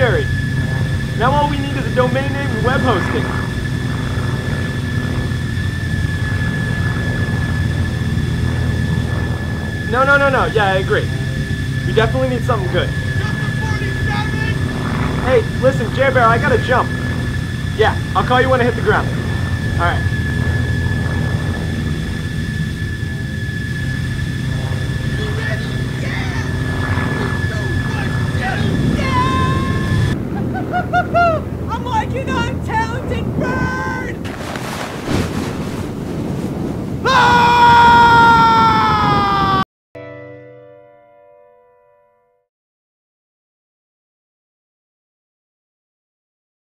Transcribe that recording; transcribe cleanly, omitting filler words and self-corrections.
Jerry. Now all we need is a domain name and web hosting. No. Yeah, I agree. We definitely need something good. Hey, listen, J-Bear, I gotta jump. Yeah, I'll call you when I hit the ground. Alright.